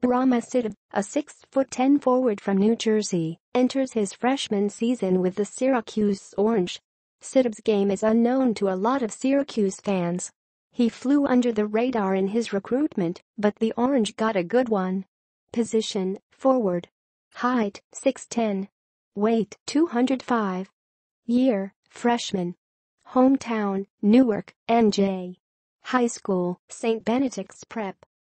Bourama Sidibe, a 6'10" forward from New Jersey, enters his freshman season with the Syracuse Orange. Sidibe's game is unknown to a lot of Syracuse fans. He flew under the radar in his recruitment, but the Orange got a good one. Position: forward. Height: 6'10". Weight: 205. Year: freshman. Hometown: Newark, NJ. High school: St. Benedict's Prep.